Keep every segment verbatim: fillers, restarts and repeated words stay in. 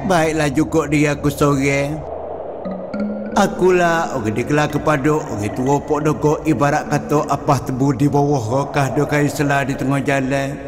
Baiklah juga dia aku sore. Akulah orang digelar kepada orang tua pok dogo, ibarat kata apa tebu di bawah rokah do kayu selah di tengah jalan.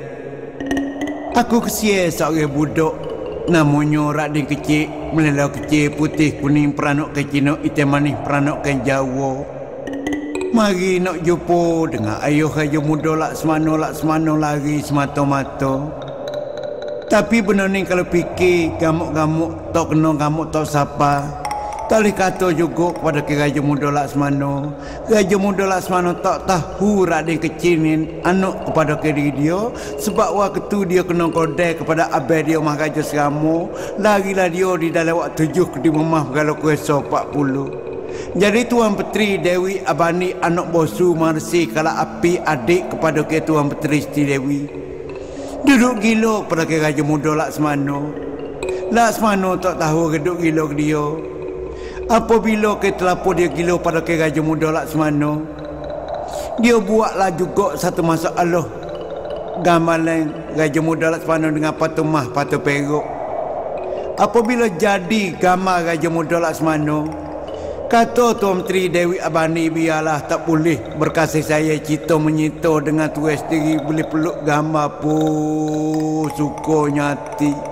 Aku kesian seorang budak namanya Radin kecil, melelau kecil putih kuning peranuk ke Cina, hitam manis peranuk ke Jawa. Mari nak jumpa dengan ayuh raja muda Laksmana Laksmana lari semata-mata. Tapi benar ni kalau fikir gamuk-gamuk tak kena gamuk tak siapa. Tak boleh kata juga kepada ke Raja Muda Laksmana. Raja Muda Laksmana tak tahu Radin kecil ni anak kepada ke diri dia. Sebab waktu tu dia kena kodai kepada abang dia Maharaja Serama. Larilah dia di dalam waktu tujuh ke di rumah kalau kuasa empat puluh. Jadi Tuan Petri Dewi Abani anak bosu Marsi Kala Api adik kepada ke Tuan Petri Siti Dewi. Duduk gila kepada ke Raja Muda Laksmana. Laksmana tak tahu duduk gila ke dia. Apabila ke telapor dia gila pada ke Raja Muda Laksmana, dia buatlah juga satu masalah gambaran Raja Muda Laksmana dengan patung mah patung peruk. Apabila jadi gambar Raja Muda Laksmana, kata Tuan Menteri Dewi Abani biarlah tak boleh berkasih saya cita menyita dengan tuas diri boleh peluk gambar pun suka nyati.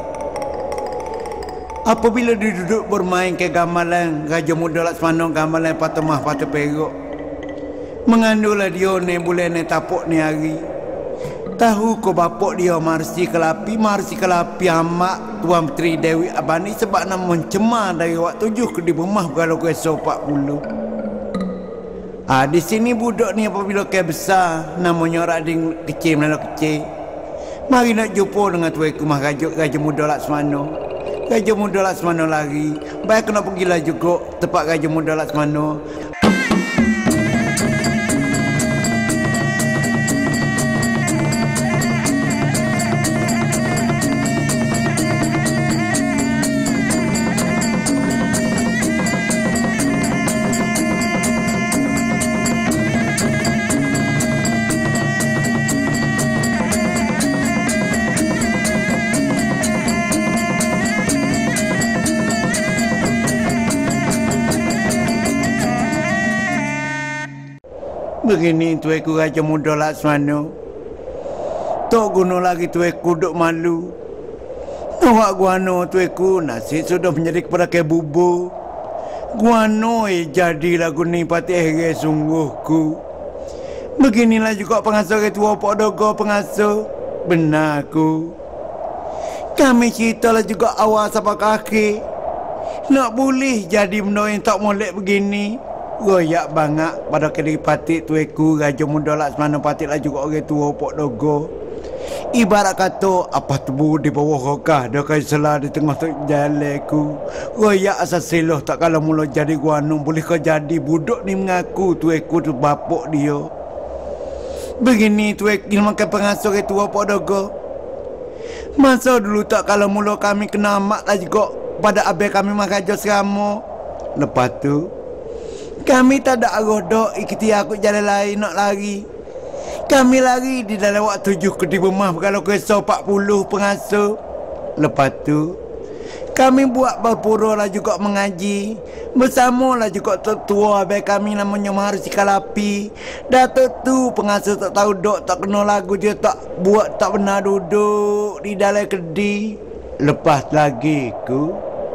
Apabila dia duduk bermain ke gamelan Raja Muda Laksmana, gamelan patemah patung peruk, mengandulah dia ni bulan ni tapuk ni hari. Tahu ko bapak dia Marsi Kalapi, Marsi Kalapi amak Tuan Menteri Dewi Abani sebab nak mencemar dari waktu tujuh ke di rumah kalau kuasa empat puluh. Ah, di sini budak ni apabila ke besar namanya Radin kecil melalui kecil. Mari nak jumpa dengan Tuan Maharaja Raja Muda Laksmana. Raja Muda Laksmana lari. Baik kena pergilah juga tempat Raja Muda Laksmana. Begini tueku Raja Muda Laksmana. Tak guna lagi tueku duk malu. Nawak guano tueku nasi sudah menjadi kepada ke bubur. Guano eh jadi lagu ni pati here sungguhku. Beginilah juga pengasuh ke tua Pak Dogo pengasuh. Benar aku. Kami ceritalah juga awal sampai kaki. Nak boleh jadi benda yang tak molek begini. Royak banget pada kediri patik tueku Raja Muda Laksmana patiklah juga orang tua Pak Dogo. Ibarat kata apa tebu di bawah rokah dah kayu selah di tengah jalan ku. Royak asas siloh tak kalau mula jadi guanung boleh kau jadi budak ni mengaku tueku tu bapak dia. Begini tueku makan pengasuh orang tua Pak Dogo. Masa dulu tak kalau mula kami kena amat lah juga pada abang kami Maharaja Serama. Lepas tu kami tak ada arah dok ikuti aku jalan lain nak lari. Kami lari di dalam waktu tujuh ke di rumah kalau kuasa empat puluh pengasuh. Lepas tu kami buat berpura lah juga mengaji. Bersamalah juga tua abang kami namanya Maharsi Kalapi. Datuk tu pengasuh tak tahu dok tak kena lagu dia tak buat tak pernah duduk di dalam kedi. Lepas lagi ku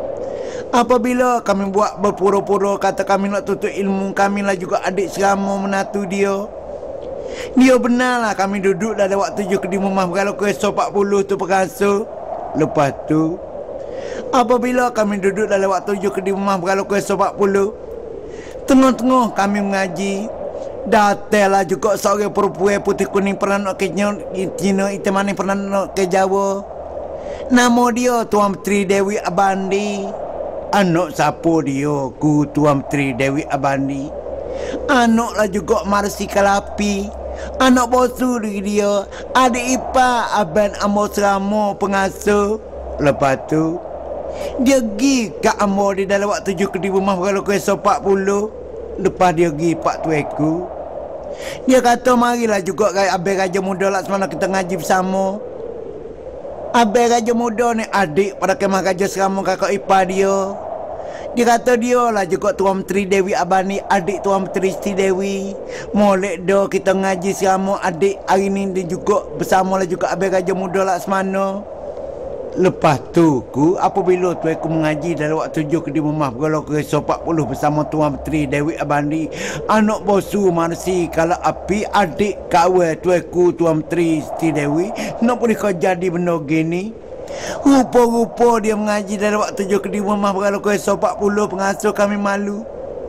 apabila kami buat berpura-pura kata kami nak tutup ilmu, kami lah juga adik Serama menatu dia. Dia benarlah kami duduk dalam waktu tujuh ke di rumah kalau kuasa empat puluh tu pengasuh. Lepas tu apabila kami duduk dalam waktu tujuh ke di rumah kalau kuasa empat puluh, tengah-tengah kami mengaji. Datanglah juga seorang perempuan putih kuning pernah nak ke Cina, hitam manis pernah nak ke Jawa. Nama dia Tuan Menteri Dewi Abandi. Anak siapa dia? Ku Tuan Menteri Dewi Abani. Anaklah juga Marsi Kalapi. Anak bosu dia. Adik ipar Abang Amor Serama pengasuh. Lepas tu dia pergi kat Amor di dalam waktu tujuh ke di rumah kalau kuasa empat puluh. Lepas dia pergi Pak Tueku, dia kata marilah juga Abang Raja Muda Laksmana kita ngaji bersama. Abang Raja Muda ni adik pada kemah Raja Serama kakak ipar dia. Dia kata dia lah juga Tuan Menteri Dewi Abani, adik Tuan Menteri Siti Dewi. Molek dah kita ngaji Serama adik hari ni dia juga bersama lah juga Abang Raja Muda Laksmana. Lepas tu ku apabila tu aku mengaji dalam waktu tujuh ke di rumah kalau ke empat puluh bersama Tuan Menteri Dewi Abani, anak bosu marsi kalau api adik kawan tu aku Tuan Menteri Siti Dewi nak boleh kau jadi benda gini. Rupa-rupa dia mengaji dalam waktu tujuh ke di rumah kalau ke empat puluh pengasuh kami malu.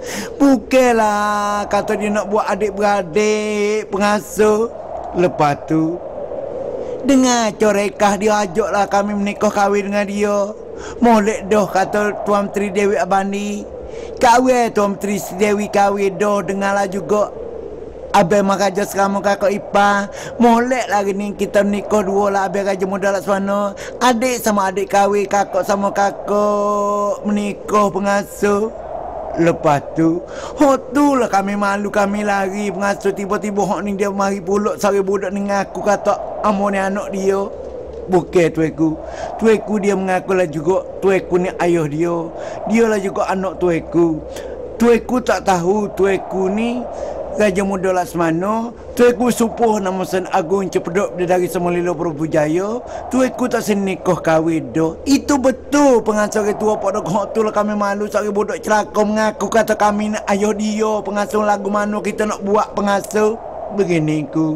Bukanlah kata dia nak buat adik-beradik pengasuh. Lepas tu dengar corekah dia ajaklah kami menikah kahwin dengan dia. Molek dah kata Tuan Menteri Dewi Abani. Kahwin Tuan Menteri Dewi kahwin dah. Dengarlah juga Abang Raja Serama kakak ipar. Molek lagi ni kita nikah dua lah Abang Raja Muda Laksmana. Adik sama adik kahwin, kakak sama kakak menikah pengasuh. Lepas tu hok tu lah kami malu, kami lari pengasuh. Tiba-tiba hok ni dia mari pulak sari budak ni ngaku kata amo ni anak dia. Bukan tueku. Tueku dia mengaku lah juga tueku ni ayah dia. Dia lah juga anak tueku. Tueku tak tahu tueku ni Raja Muda Laksmana. Tueku supuh nama Sen Agung Cepedok dia dari Semolilo Prabu Jaya. Tueku tak senikah kahwin dah. Itu betul pengasuh ketua pada hok tu lah kami malu sari budak celaka mengaku kata kami nak ayah dia. Pengasuh lagu mana kita nak buat pengasuh begini ku.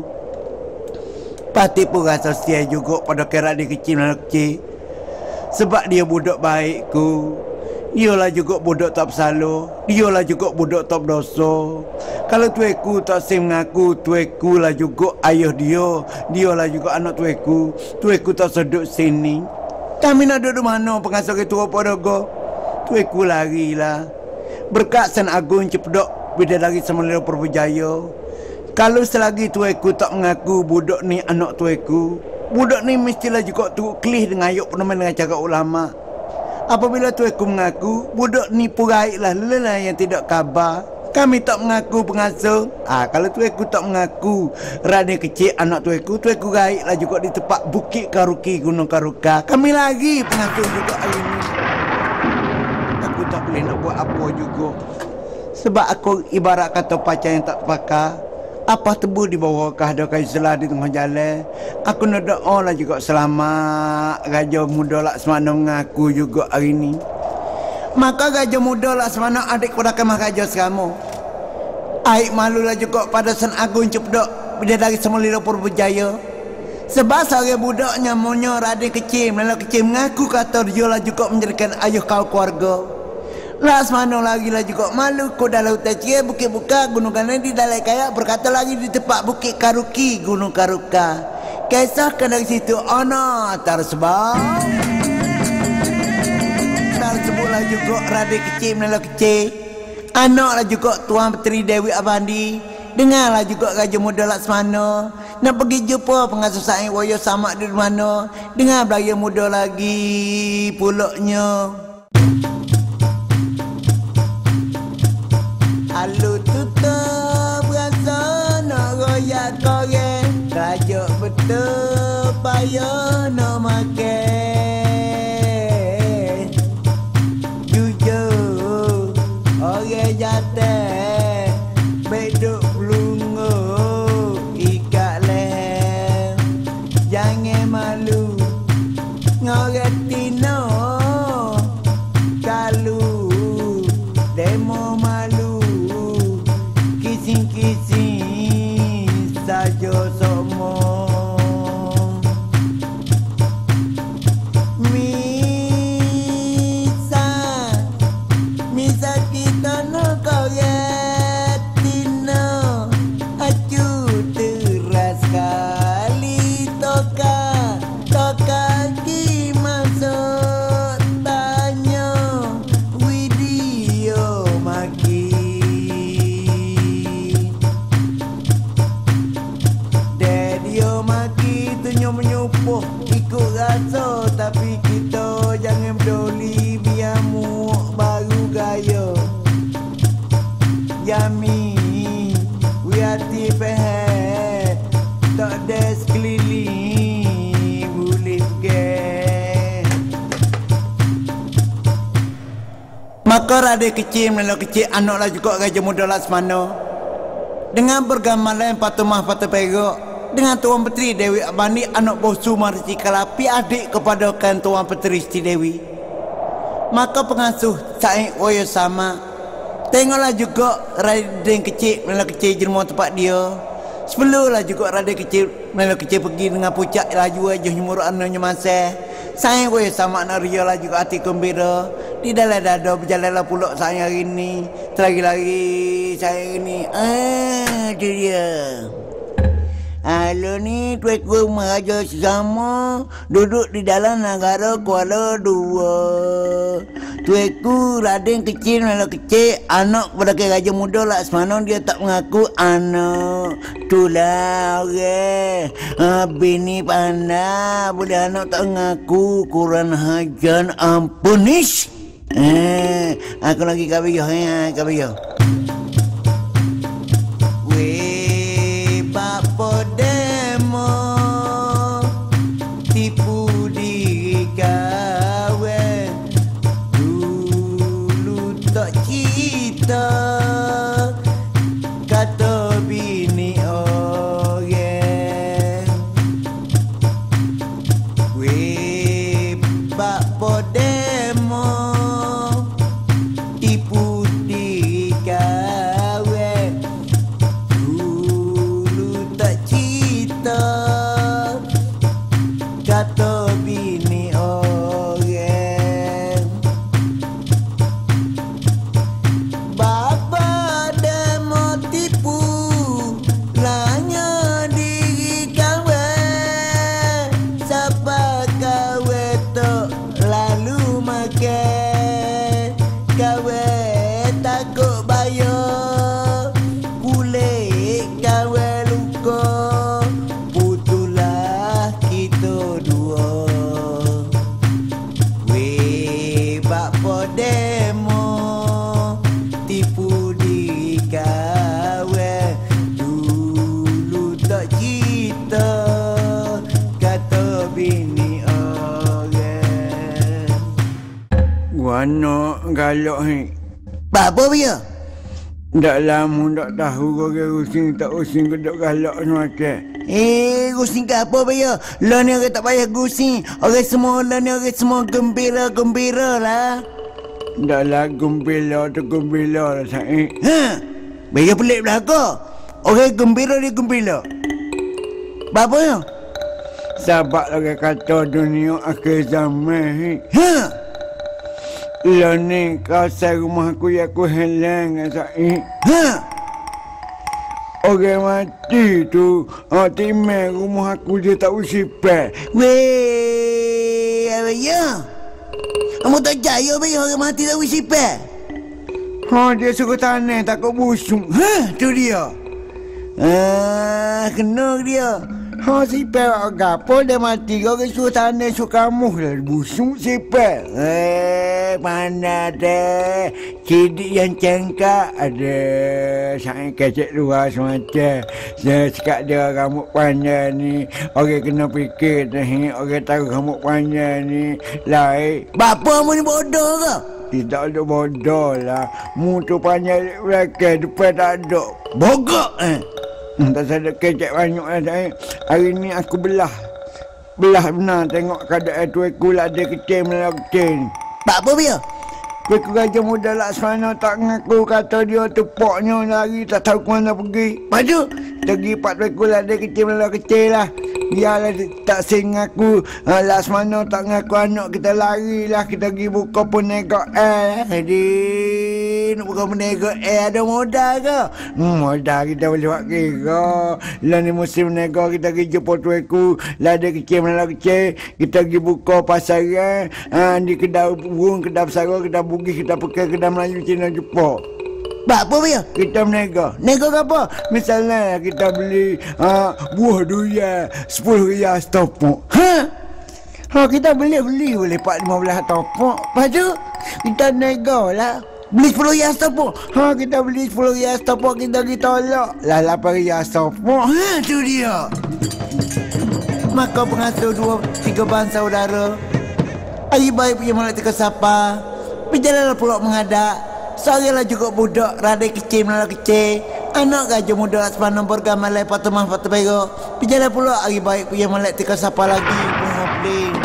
Pati pun rasa setia juga pada kira dia kecil dan kecil. Sebab dia budak baik ku. Dialah juga budak tak bersalah. Dialah juga budak tak berdosa. Kalau tueku tak sem mengaku tueku lah juga ayah dia. Dialah juga anak tueku. Tueku tak seduk sini. Kami nak duduk mana pengasuh ketua pada go. Tueku lari lah. Berkat Sen Agung Cepedok Bidadari Semolilo Prabu Jaya. Kalau selagi tueku tak mengaku budak ni anak tueku, budak ni mestilah juga tu kelih dengan ayuk peneman dengan cara ulama. Apabila tueku mengaku budak ni puraiklah lelah yang tidak khabar. Kami tak mengaku pengasuh. Ah, kalau tueku tak mengaku Raden kecil anak tueku, tueku raiklah juga di tempat Bukit Karuki Gunung Karuka. Kami lagi pengasuh juga hari ni. Aku tak boleh nak buat apa juga. Sebab aku ibarat kata pacar yang tak pakar. Apa tebu di bawah kahda kayu selah di tengah jalan. Aku nak doa lah juga selamat Raja Muda Laksmana mengaku juga hari ni. Maka Raja Muda Laksmana adik kepada kemah Raja Serama. Aik malulah juga pada Sen Agung Cepedok Bidadari Semolilo Prabu Jaya. Sebab seorang budak namanya Raden kecil, Melala kecil mengaku kata dia lah juga menjadikan ayah kau keluarga. Laksmana lagi lah juga malu ko dalam hutan cia bukit buka gunung kanan di dalai kaya berkata lagi di tempat Bukit Karuki Gunung Karuka. Kisahkan dari situ ana tersebut. Tersebutlah juga Raden kecil Melala kecil. Anak lah juga Tuan Menteri Dewi Abandi. Dengarlah juga Raja Muda Laksmana. Nak pergi jumpa pengasuh saing waya sama di mana. Dengar belaya muda lagi pulaknya. Lalu tutup rasa nak royak koreng. Raja betul payah nak makan. Jujur orang jatuh beduk belungu ikat leher. Jangan malu ngorek tino kalu demo malu. Kising-kising saja semua. Misa Misa kita nak korek tino. Acu teras kali toka. Toka ki masuk tanya. Video maki dia maki tunjuk menyupuh ikut rasa. Tapi kita jangan peduli biar muak baru gaya. Yami wiati pehe tak ada sekeliling boleh ke. Maka raden kecil melalo kecil anaklah juga Raja Muda Laksmana. Dengan bergamalan Patumah Patah Perak dengan Tuan Peteri Dewi Abani anak bosu Marici Kalapi adik kepada kan Tuan Peteri Siti Dewi. Maka pengasuh Said Woyo sama tengoklah juga raden kecil melalo kecil jelma tempat dia. Sebelumlah juga raden kecil melalo kecil pergi dengan puncak laju aja nyumur anaknya masa. Saya gue sama nak ria lah juga hati gembira. Di dalam dada berjalanlah pulak saya hari ni. Selagi-lagi saya ni. Ah, tu dia. Halo ni tuanku Maharaja sesama duduk di dalam negara Kuala Dua. Tuanku raden kecil melalo kecil anak kepada Raja Muda Laksmana dia tak mengaku anak. Itulah orang. Ha, bini pandai boleh anak tak mengaku kurang hajan ampun ish. Eh, aku lagi kabiyo ya, kabiyo. Weh, bapa demo tipu diri kawan. Dulu tak kita kata bini orang. Weh, bapa demo tipu diri kawan. Dulu tak cita kata bini orang. Bapa demo tipu lanya diri kawan. Siapa kawan tak lalu makan. Kawan takut bayar kulit kawan luka. Putulah kita dua. Weh bapa demo tipu diri kawan. Dulu tak cita kata bini orang. Wano galak ni. Apa dia? Tak lama tak tahu kau ke rusing tak rusing ke tak galak semacam. Eh, rusing ke apa dia? Lah ni orang tak payah rusing. Orang semua lah ni orang semua gembira-gembira lah. Tak lah gembira tu gembira lah Said. Ha? Baya pelik belakang. Orang gembira dia gembira. Apa dia? Sebab orang kata dunia akhir zaman. Ha? Lah ni kawasan rumah aku yang aku hilang Said. Ha? Orang mati tu oh, timai rumah aku dia tak usipat. Weh, apa ya? Kamu tak percaya apa ya orang mati tak usipat? Ha, dia suruh tanah takut busuk. Ha, tu dia. Ah, kena dia. Ha, sipel gapo dia mati kau ke suruh tanah suruh kamu lah busuk sipel. Eh, mana ada cidik yang cengkak ada sangat kecek luar semacam. Saya cakap dia rambut panjang ni orang kena fikir ni orang tahu rambut panjang ni lain. Bapa mu ni bodoh ke? Tidak ada bodoh lah. Mu tu panjang belakang depan tak ada. Bogok eh. Hmm, tak ada kecek banyak lah saya. Hari ni aku belah. Belah benar tengok keadaan tuanku lah dia kecil melak kecil ni. Tak apa dia? Tuanku Raja Muda Laksmana tak ngaku kata dia tepaknya lari tak tahu ke mana pergi. Lepas tu, pergi pak tuanku lah dia kecil melak kecil lah. Biarlah tak sing ngaku uh, Laksmana tak ngaku anak kita lari lah. Kita pergi buka penegak air. Adik, nak buka penegak air ada modal ke? Hmm, modal kita boleh buat kira. Lah ni musim penegak kita pergi jumpa tuanku. Lah dia kecil melak kecil. Kita pergi buka pasaran. Uh, di kedai burung, kedai pesara, kedai bugis, kita pakai kedai Melayu, Cina, Jepun. Bak apa dia? Kita menega. Nega ke apa? Misalnya kita beli uh, buah durian sepuluh riyal setopok. Ha? Ha, kita beli-beli boleh empat lima belas topok. Lepas tu kita nega lah. Beli sepuluh riyal setopok. Ha, kita beli sepuluh riyal setopok kita pergi tolak. Lah lapan riyal setopok. Ha, tu dia. Maka pengasuh dua tiga bangsa saudara. Ayi baik punya malak teka sapa. Berjalan pulak mengadak. Seorang juga budak rada kecil menala kecil. Anak gajah muda Laksmana program malai patemah patepego. Berjalan pulak hari baik punya malai tika siapa lagi. Buah play.